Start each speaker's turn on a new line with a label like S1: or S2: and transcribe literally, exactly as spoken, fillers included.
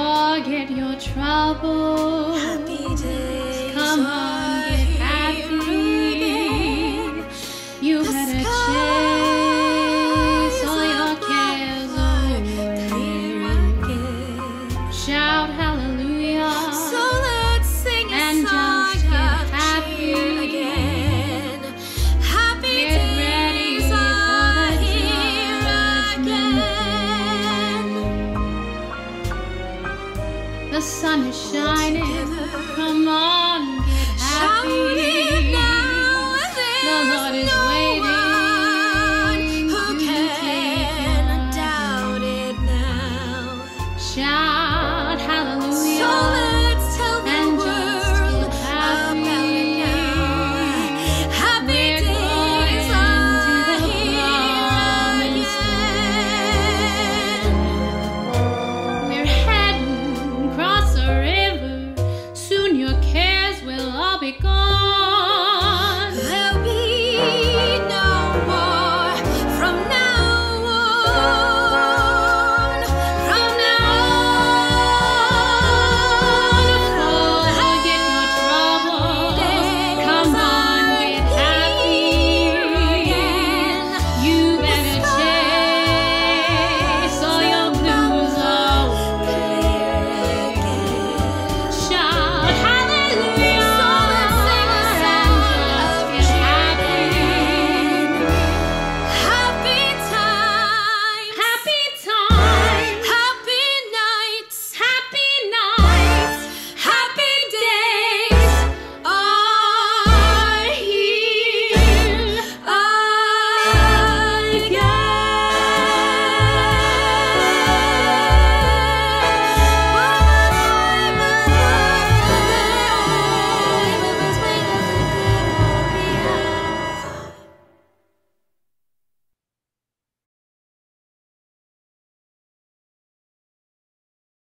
S1: Forget your troubles.
S2: Happy days
S1: Come on,
S2: are
S1: get
S2: here
S1: happy.
S2: again.
S1: You
S2: The
S1: better
S2: skies
S1: chase all your
S2: above
S1: cares
S2: are
S1: away.
S2: clear again.
S1: Shout hallelujah.
S2: So let's sing a
S1: And
S2: song
S1: just get
S2: of
S1: happy.
S2: cheer again. Happy
S1: Get ready
S2: days
S1: for
S2: are
S1: the
S2: here
S1: judgment
S2: again.
S1: The sun is shining.
S2: Together.
S1: Come on, get
S2: Shout
S1: happy.
S2: it now,
S1: The Lord
S2: there's
S1: is
S2: no